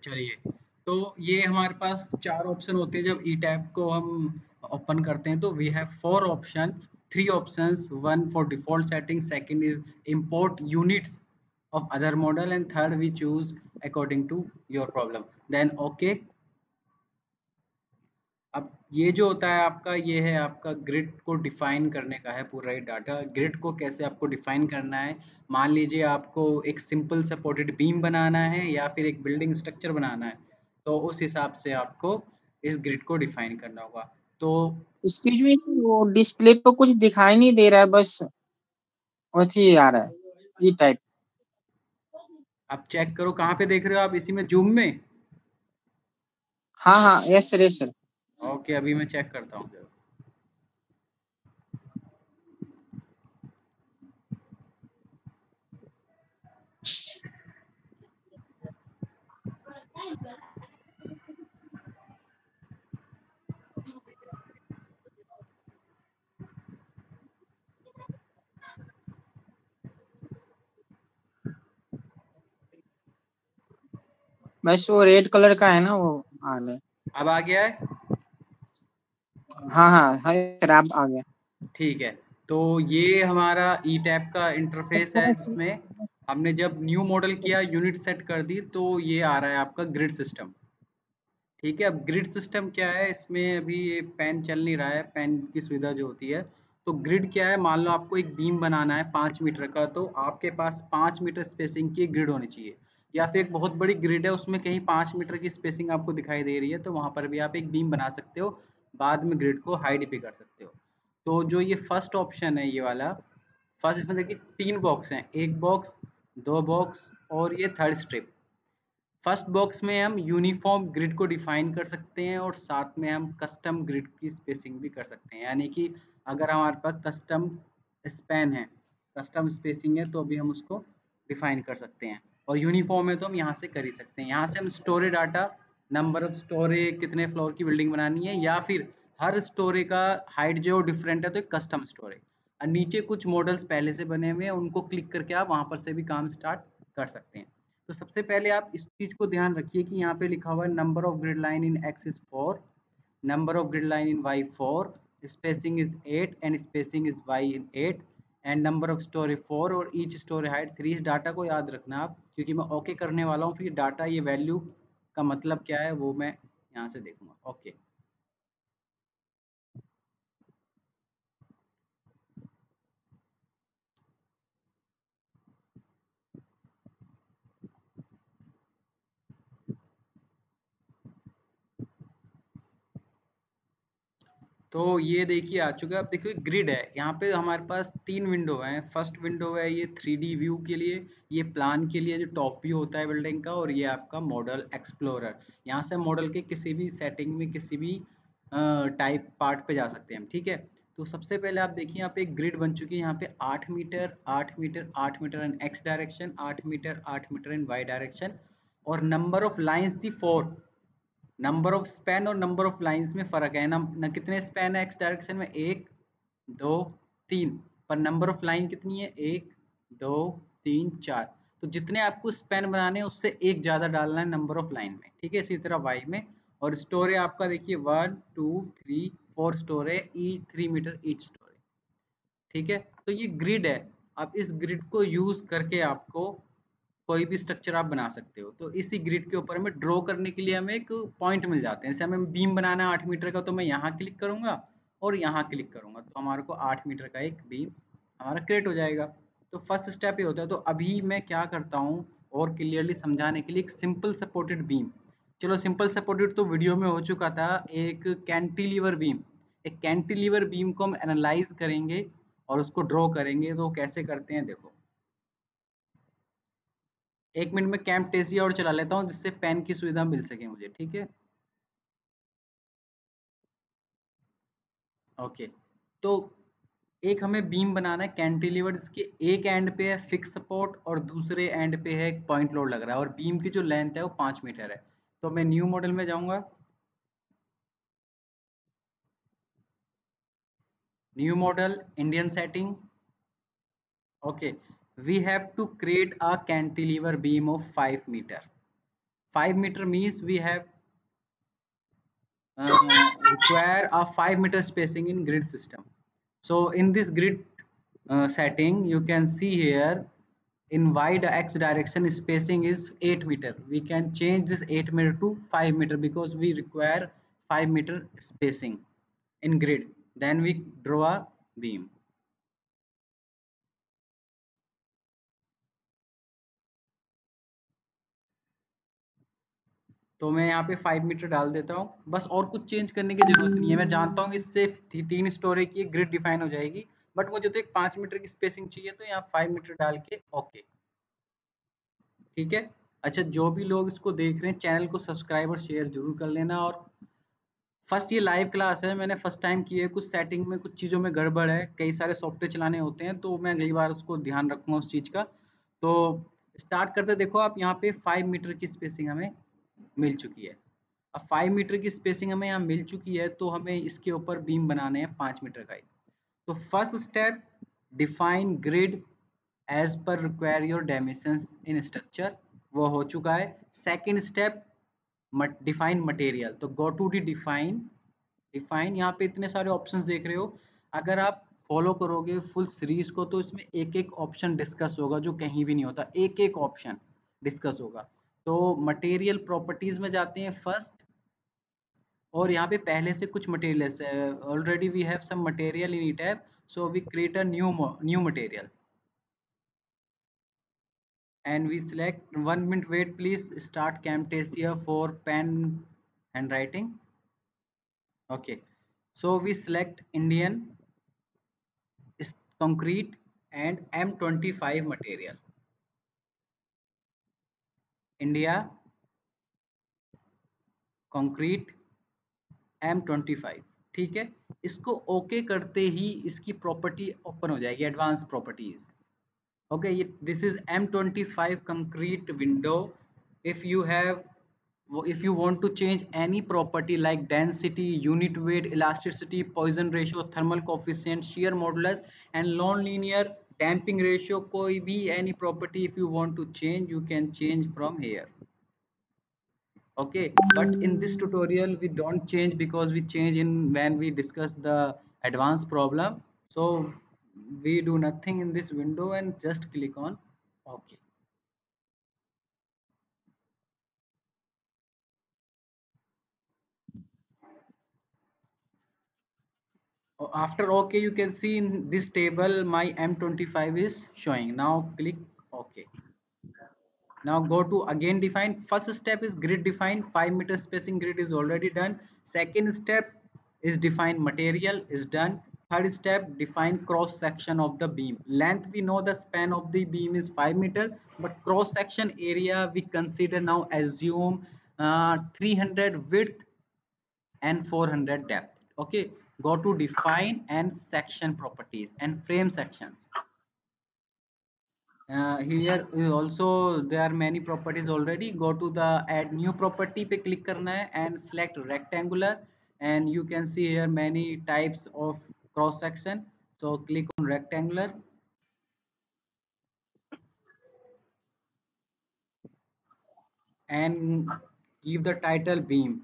चलिए, तो ये हमारे पास 4 ऑप्शन होते हैं जब ई टैब को हम ओपन करते हैं, तो we have 4 options, 3 options, one for default setting, second is import units of other model, and third we choose according to your problem. Then okay. अब ये जो होता है आपका, ये है आपका ग्रिड को डिफाइन करने का है पूरा ही डाटा। ग्रिड को कैसे आपको डिफाइन करना है, मान लीजिए आपको एक सिंपल सपोर्टेड बीम बनाना है या फिर एक बिल्डिंग स्ट्रक्चर बनाना है, तो उस हिसाब से आपको इस ग्रिड को डिफाइन करना होगा। तो एक्सक्यूज मी, वो डिस्प्ले पे कुछ दिखाई नहीं दे रहा है, बस वही आ रहा है ये टाइप। आप चेक करो कहाँ पे देख रहे हो आप, इसी में जूम में? हाँ हाँ, yes sir, yes sir. Okay, अभी मैं चेक करता हूँ। बस वो रेड कलर का है ना, वो आ रहा है। अब आ गया है? हाँ हाँ हाँ सर, आप आ गया। ठीक है, तो ये हमारा ई टैब का इंटरफेस है, जिसमें हमने जब न्यू मॉडल किया, यूनिट सेट कर दी, तो ये आ रहा है आपका ग्रिड सिस्टम। ठीक है, अब ग्रिड सिस्टम क्या है, इसमें अभी ये पेन चल नहीं रहा है, पेन की सुविधा जो होती है। तो ग्रिड क्या है, मान लो आपको एक बीम बनाना है 5 मीटर का, तो आपके पास 5 मीटर स्पेसिंग की ग्रिड होनी चाहिए। या फिर एक बहुत बड़ी ग्रिड है, उसमें कहीं 5 मीटर की स्पेसिंग आपको दिखाई दे रही है, तो वहां पर भी आप एक बीम बना सकते हो, बाद में ग्रिड को हाइड भी कर सकते हो। तो जो ये फर्स्ट ऑप्शन है, ये वाला फर्स्ट, इसमें देखिए 3 बॉक्स हैं, एक बॉक्स, 2 बॉक्स और ये थर्ड स्ट्रिप। फर्स्ट बॉक्स में हम यूनिफॉर्म ग्रिड को डिफाइन कर सकते हैं और साथ में हम कस्टम ग्रिड की स्पेसिंग भी कर सकते हैं। यानी कि अगर हमारे पास कस्टम स्पैन है, कस्टम स्पेसिंग है, तो अभी हम उसको डिफाइन कर सकते हैं। और यूनिफॉर्म है तो हम यहाँ से कर ही सकते हैं। यहाँ से हम storey data, number of storey, कितने फ्लोर की बिल्डिंग बनानी है, या फिर हर स्टोरी का हाइट जो डिफरेंट है तो एक कस्टम स्टोरी। और नीचे कुछ मॉडल्स पहले से बने हुए हैं, उनको क्लिक करके आप वहाँ पर से भी काम स्टार्ट कर सकते हैं। तो सबसे पहले आप इस चीज़ को ध्यान रखिए कि यहाँ पे लिखा हुआ है number of grid line in X is 4, number of grid line in Y 4, spacing is 8 and spacing is Y in 8, and number of storey 4 और ईच स्टोरी हाइट 3। इस डाटा को याद रखना आप, क्योंकि मैं ओके करने वाला हूँ, फिर डाटा ये वैल्यू का मतलब क्या है वो मैं यहाँ से देखूंगा। ओके, तो ये देखिए आ चुका है। अब देखिए ग्रिड है, यहाँ पे हमारे पास 3 विंडो हैं। फर्स्ट विंडो है ये 3D व्यू के लिए, ये प्लान के लिए जो टॉप व्यू होता है बिल्डिंग का, और ये आपका मॉडल एक्सप्लोरर। यहाँ से मॉडल के किसी भी सेटिंग में, किसी भी टाइप पार्ट पे जा सकते हैं हम। ठीक है, तो सबसे पहले आप देखिए यहाँ पे एक ग्रिड बन चुकी है। यहाँ पे 8 metre, 8 metre, 8 metre in X direction, 8 metre, 8 metre in Y direction, और नंबर ऑफ लाइन्स थी 4। नंबर ऑफ स्पैन और नंबर ऑफ लाइंस में फर्क है ना, न कितने स्पैन है एक्स डायरेक्शन में, 1 2 3, पर नंबर ऑफ लाइन कितनी है, 1 2 3 4। तो जितने आपको स्पैन बनाने हैं उससे एक ज़्यादा डालना है नंबर ऑफ लाइन में। ठीक है, इसी तरह वाई में। और स्टोर है आपका, देखिए 1 2 3 4 स्टोर है, ई 3 मीटर ईच स्टोर है। ठीक है, तो ये ग्रिड है। अब इस ग्रिड को यूज करके आपको कोई भी स्ट्रक्चर आप बना सकते हो। तो इसी ग्रिड के ऊपर हमें ड्रॉ करने के लिए हमें एक पॉइंट मिल जाते हैं। जैसे हमें बीम बनाना है 8 मीटर का, तो मैं यहाँ क्लिक करूंगा और यहाँ क्लिक करूंगा, तो हमारे को 8 मीटर का एक बीम हमारा क्रिएट हो जाएगा। तो फर्स्ट स्टेप ये होता है। तो अभी मैं क्या करता हूँ, और क्लियरली समझाने के लिए, एक सिंपल सपोर्टेड बीम, चलो सिंपल सपोर्टेड तो वीडियो में हो चुका था, एक कैंटिलीवर बीम, एक कैंटिलीवर बीम को हम एनालाइज करेंगे और उसको ड्रॉ करेंगे। तो कैसे करते हैं देखो, 1 मिनट में कैम्पटेसिया और चला लेता हूँ, जिससे पेन की सुविधा मिल सके मुझे। ठीक है, ओके। तो एक हमें बीम बनाना है कैंटिलीवर, जिसके एक एंड पे है फिक्स सपोर्ट और दूसरे एंड पे है एक पॉइंट लोड लग रहा है, और बीम की जो लेंथ है वो 5 मीटर है। तो मैं न्यू मॉडल में जाऊंगा, new model, Indian setting. Okay, we have to create a cantilever beam of 5 metre. 5 meter means we have require a 5 meter spacing in grid system. So in this grid setting, you can see here in y x direction spacing is 8 meter. We can change this 8 meter to 5 meter because we require 5 meter spacing in grid. Then we draw a beam. तो मैं यहाँ पे 5 metre डाल देता हूँ, बस और कुछ चेंज करने की जरूरत नहीं है। मैं जानता हूँ इससे 3 स्टोरी की ग्रिड डिफाइन हो जाएगी, बट मुझे तो एक 5 मीटर की स्पेसिंग चाहिए, तो यहाँ 5 मीटर डाल के ओके। ठीक है। अच्छा, जो भी लोग इसको देख रहे हैं चैनल को सब्सक्राइब और शेयर जरूर कर लेना। और फर्स्ट ये लाइव क्लास है, मैंने फर्स्ट टाइम की है, कुछ सेटिंग में कुछ चीज़ों में गड़बड़ है, कई सारे सॉफ्टवेयर चलाने होते हैं, तो मैं अगली बार उसको ध्यान रखूंगा उस चीज़ का। तो स्टार्ट करते, देखो आप यहाँ पे 5 मीटर की स्पेसिंग हमें मिल चुकी है। अब 5 मीटर की स्पेसिंग हमें यहाँ मिल चुकी है, तो हमें इसके ऊपर बीम बनाने हैं 5 मीटर का ही। तो first step, define grid as per require your dimensions in structure, वो हो चुका है। सेकंड स्टेप, डिफाइन मटेरियल, तो गो टू दी डिफाइन यहाँ पे इतने सारे ऑप्शंस देख रहे हो। अगर आप फॉलो करोगे फुल सीरीज को, तो इसमें एक एक ऑप्शन डिस्कस होगा जो कहीं भी नहीं होता, एक एक ऑप्शन डिस्कस होगा। तो मटेरियल प्रॉपर्टीज में जाते हैं फर्स्ट, और यहाँ पे पहले से कुछ मटेरियल्स है, already we have some material in it app, so we create a new material and we select 1 minute wait please start Camtasia for pen handwriting. Okay, so we select Indian concrete and M25 material. India concrete M25। ठीक है, इसको okay करते ही इसकी property open हो जाएगी, advance properties. Okay, this is M25 concrete window. If you have, if you want to change any property like density, unit weight, elasticity, Poisson ratio, thermal coefficient, shear modulus and non-linear damping ratio, कोई भी any property if you want to change, you can change from here. Okay, but in this tutorial we don't change because we change in when we discuss the advanced problem. So we do nothing in this window and just click on OK. After OK, you can see in this table my M25 is showing. Now click OK. Now go to again define. First step is grid define, 5 meter spacing grid is already done. Second step is define material is done. Third step, define cross section of the beam. Length, we know the span of the beam is 5 meter, but cross section area we consider now, assume 300 width and 400 depth. Okay, go to define and section properties and frame sections. Here also there are many properties already. Go to the add new property पे click करना है and select rectangular, and you can see here many types of cross section. So click on rectangular and give the title beam.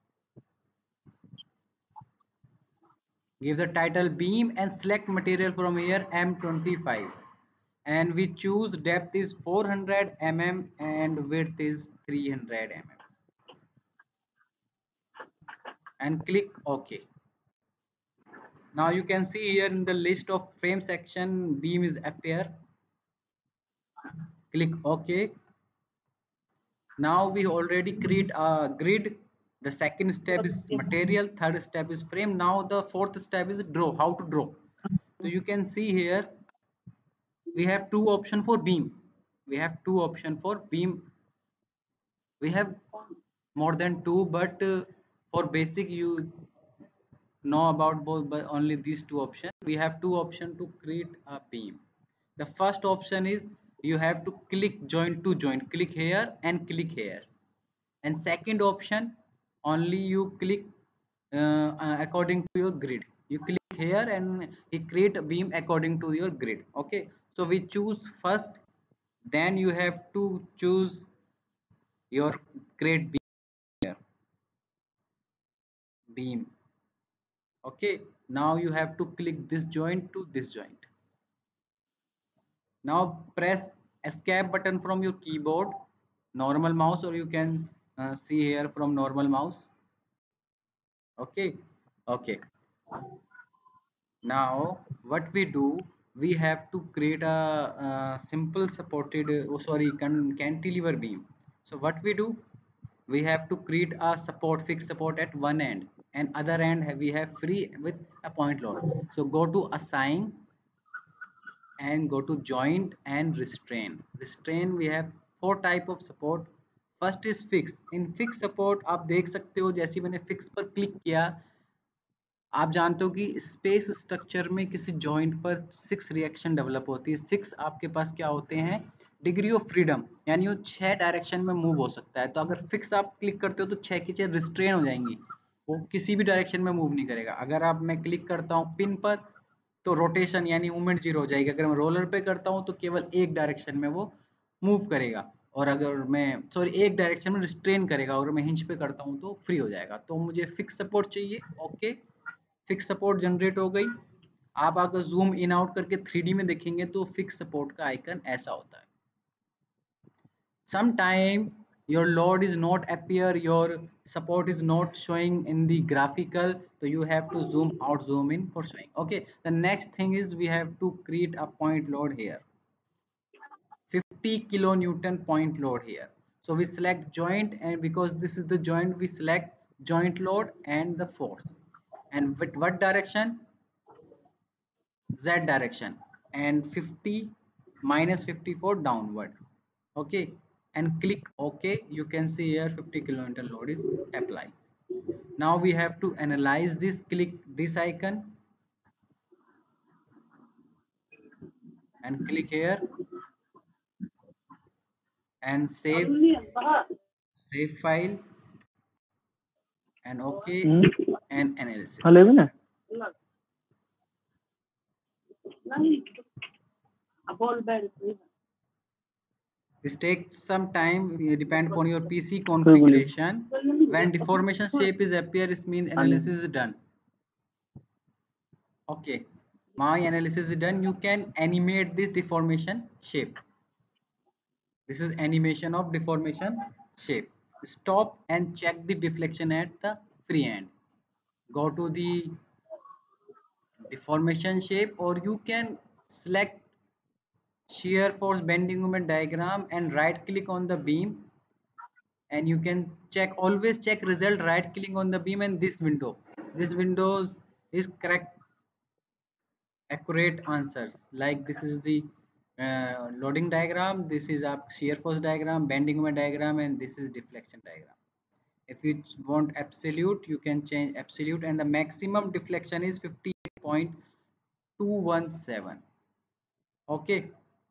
Give the title beam and select material from here M25, and we choose depth is 400 mm and width is 300 mm and click OK. Now you can see here in the list of frame section beam is appear. Click OK. Now we already create a grid. The second step is material, third step is frame. Now the fourth step is draw, how to draw. So you can see here we have two option for beam. We have two option for beam. We have more than two, but for basic you know about both, but only these two options. We have two options to create a beam. The first option is you have to click joint to joint, click here and click here. And second option, only you click according to your grid. You click here and he create a beam according to your grid. Okay, so we choose first, then you have to choose your great beam. Okay, now you have to click this joint to this joint. Now press escape button from your keyboard, normal mouse, or you can see here from normal mouse. Okay, okay. Now what we do, we have to create a simple supported, cantilever beam. So what we do, we have to create a fixed support at one end, and other end we have free with a point load. So go to assign and go to joint and restrain. We have four type of support. First is fix. In fix support आप देख सकते हो, जैसे मैंने fix पर click किया, आप जानते हो कि स्पेस स्ट्रक्चर में किसी जॉइंट पर 6 रिएक्शन डेवलप होती है। 6 आपके पास क्या होते हैं, डिग्री ऑफ फ्रीडम, यानी वो 6 डायरेक्शन में मूव हो सकता है। तो अगर फिक्स आप क्लिक करते हो तो 6 की 6 रिस्ट्रेन हो जाएंगी, वो किसी भी डायरेक्शन में मूव नहीं करेगा। अगर आप मैं क्लिक करता हूँ पिन पर तो रोटेशन यानी मूवमेंट जीरो हो जाएगी। अगर मैं रोलर पे करता हूँ तो केवल एक डायरेक्शन में वो मूव करेगा, और अगर मैं एक डायरेक्शन में रिस्ट्रेन करेगा, और मैं हिंज पे करता हूँ तो फ्री हो जाएगा। तो मुझे फिक्स सपोर्ट चाहिए। ओके, फिक्स सपोर्ट जनरेट हो गई। आप अगर जूम इन आउट करके 3D में देखेंगे तो फिक्स सपोर्ट का आइकन ऐसा होता है। Sometime your load is not appear, your support is not showing in the graphical, so you have to zoom out, zoom in for showing. Okay, the next thing is we have to create a point load here, 50 kilonewton point load here. So we select joint, and because this is the joint, we select joint load and the force, and with what direction, z direction, and 50 minus 54 downward. Okay, and click OK. You can see here 50 kilonewton load is applied. Now we have to analyze this. Click this icon and click here and save file and OK and analysis. This takes some time, depend upon your PC configuration. When deformation shape is appear, it means analysis is done. Okay, my analysis is done. You can animate this deformation shape. This is animation of deformation shape. Stop and check the deflection at the free end. Go to the deformation shape, or you can select shear force bending moment diagram and right click on the beam, and you can check, always check result, right clicking on the beam, and this window, this windows is correct accurate answers. Like this is the loading diagram, this is a shear force diagram, bending moment diagram, and this is deflection diagram. If you want absolute, you can change absolute, and the maximum deflection is 50.217. Okay,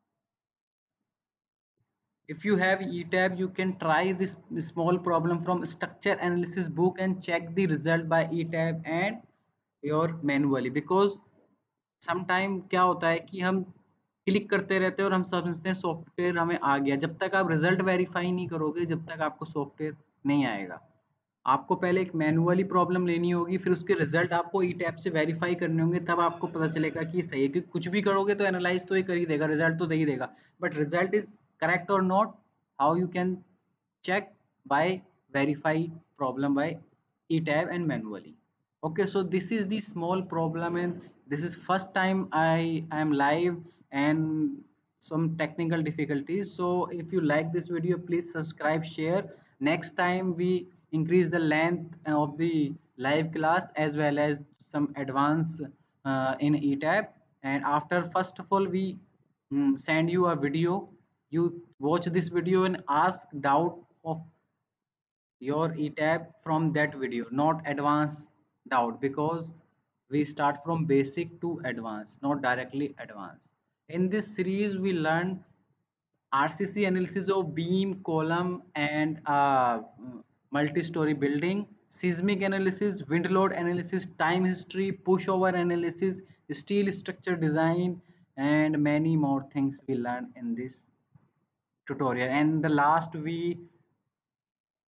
if you have ETAB, you can try this small problem from structure analysis book and check the result by ETAB and your manually, because sometime क्या होता है कि हम click करते रहते हैं और हम समझते हैं सॉफ्टवेयर हमें आ गया। जब तक आप रिजल्ट वेरीफाई नहीं करोगे, जब तक आपको सॉफ्टवेयर नहीं आएगा। आपको पहले एक मैनुअली प्रॉब्लम लेनी होगी, फिर उसके रिजल्ट आपको ई टैब से वेरीफाई करने होंगे, तब आपको पता चलेगा कि सही है। क्योंकि कुछ भी करोगे तो एनालाइज तो ये कर ही देगा, रिजल्ट तो दे ही देगा, बट रिजल्ट इज करेक्ट और not, how you can check by verify problem by etab and manually. Okay, so this is the small problem, and this is first time I am live and some technical difficulties. So if you like this video, please subscribe, share. Next time we increase the length of the live class as well as some advanced in etab. And after, first of all, we send you a video. You watch this video and ask doubt of your etab from that video, not advanced doubt, because we start from basic to advanced, not directly advanced. In this series we learn RCC analysis of beam, column, and multi-story building, seismic analysis, wind load analysis, time history, pushover analysis, steel structure design, and many more things we learn in this tutorial. And the last, we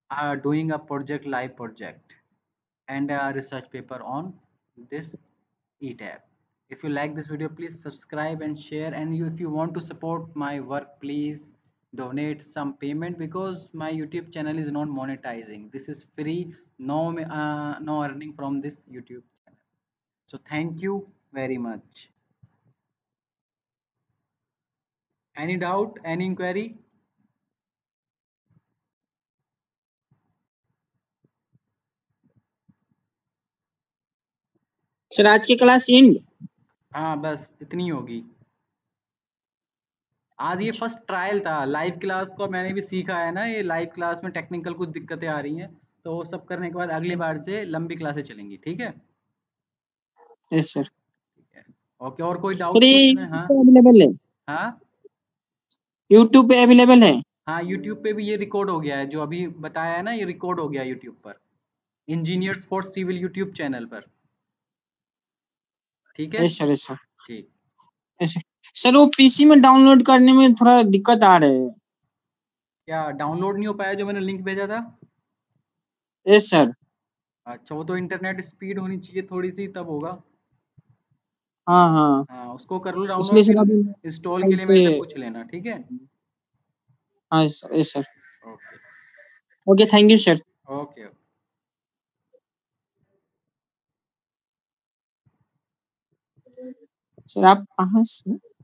doing a project, live project, and a research paper on this eTab. If you like this video, please subscribe and share. And if you want to support my work, please donate some payment, because my YouTube channel is not monetizing. This is free, no earning from this YouTube channel. So thank you very much. Any doubt? Any inquiry? Sir आज की class and? हाँ, बस इतनी होगी। आज ये first trial था। Live class को मैंने भी सीखा है ना, ये लाइव क्लास में टेक्निकल कुछ दिक्कतें आ रही हैं, तो वो सब करने के बाद अगली बार से लंबी क्लासें चलेंगी। ठीक है? Yes sir. ठीक है। ओके, और कोई सर डाउट ये पूछना है? यूट्यूब हाँ पे अवेलेबल है? हाँ यूट्यूब पे अवेलेबल है? हाँ, यूट्यूब पे भी ये रिकॉर्ड हो गया है, जो अभी बताया है ना, ये रिकॉर्ड हो गया है यूट्यूब पर, engineers for civil YouTube channel पर। ठीक है? यस सर, यस सर, ठीक। Yes sir. सर वो पीसी में डाउनलोड करने में थोड़ा दिक्कत आ रहा है। क्या डाउनलोड नहीं हो पाया जो मैंने लिंक भेजा था? Yes sir. अच्छा, वो तो इंटरनेट स्पीड होनी चाहिए थोड़ी सी, तब होगा। हाँ हाँ, हाँ, उसको कर लो इसलिए डाउनलोड, सर फिर अभी इंस्टॉल कल के लिए से। मेरे से पूछ लेना। ठीक है? हाँ yes sir. Okay. Okay, thank you sir. Okay. Sir आप कहाँ से?